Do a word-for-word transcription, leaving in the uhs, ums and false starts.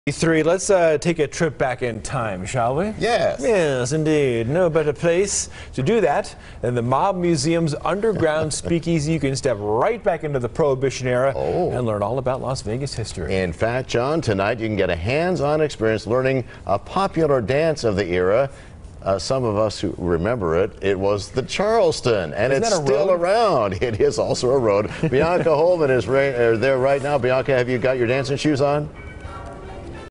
Three. Let's uh, take a trip back in time, shall we? Yes. Yes, indeed. No better place to do that than the Mob Museum's underground speakeasy. You can step right back into the Prohibition era oh. and learn all about Las Vegas history. In fact, John, tonight you can get a hands-on experience learning a popular dance of the era. Uh, some of us who remember it, it was the Charleston, and Isn't it's still road? around. It is also a road. Bianca Holman is right, uh, there right now. Bianca, have you got your dancing shoes on?